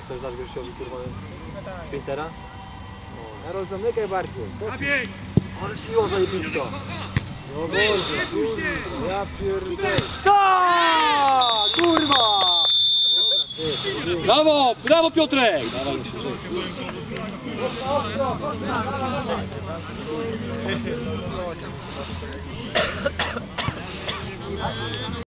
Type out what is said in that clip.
chcesz dać gościowi kurwa Pintera? Karol, zamykaj bardziej. Ale siła zajebista. No Boże, kurwa, ja pierdolę. Tak! Kurwa! Brawo, brawo Piotrek! Dawaj,